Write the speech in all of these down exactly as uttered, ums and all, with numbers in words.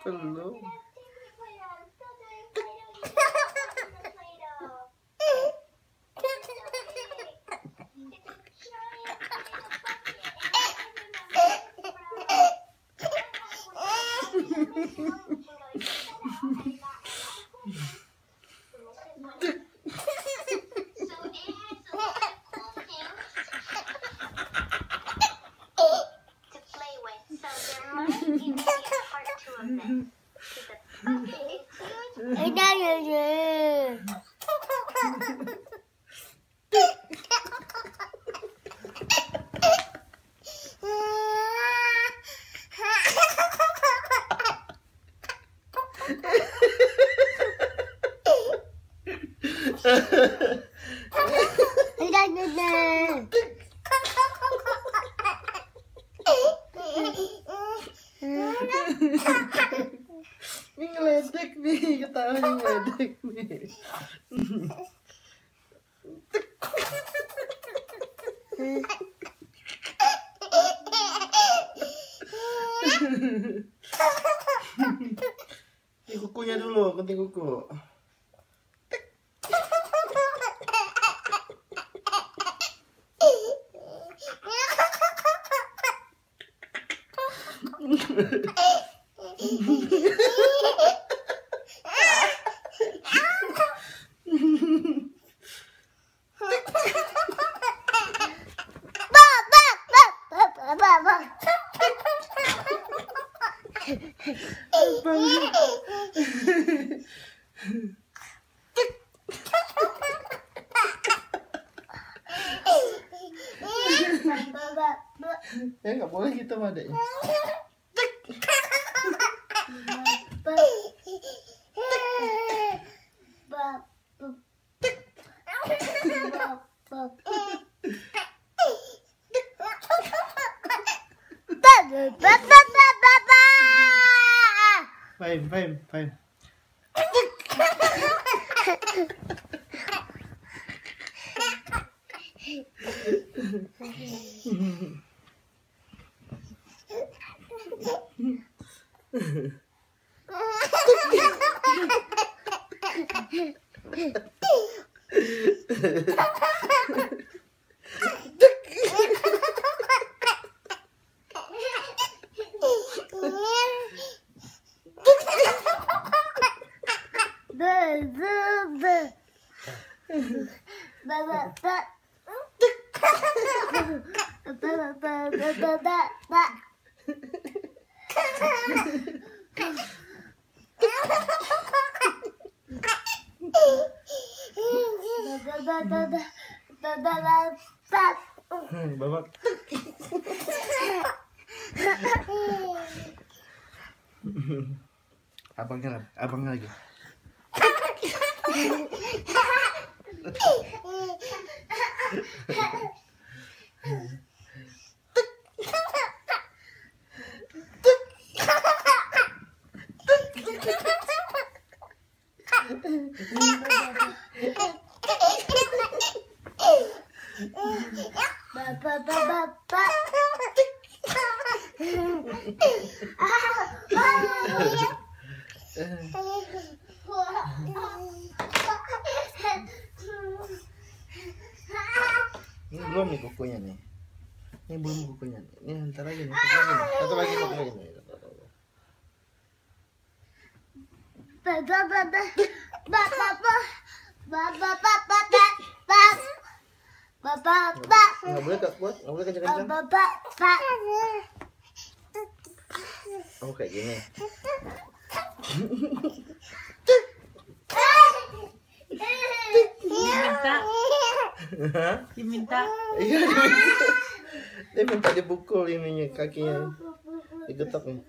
Belum. Ini ngeledek nih, ketawanya ngeledek nih. Ini kukunya dulu, gunting kuku. Ya nggak boleh gitu sama adeknya. Fine, fine, fine. Hmm, babak. Abangnya, abangnya lagi. Bapak, bapak, bapak. Ini belum nih kukunya nih. Ini belum kukunya nih. Ini ntar lagi nih. Satu lagi nih. Satu lagi, satu lagi nih. Bapak, bapak, bapak, bapak, bapak, bapak, bapak, bapak. Nggak boleh tak kuat, nggak boleh kencang-kencang. Bapak, bapak. Oh kayak gini. Diminta, diminta. Iya, diminta. Dia minta dipukul ininya kakinya, digetok nih.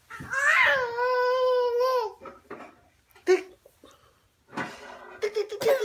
Tik, tik, tik, tik.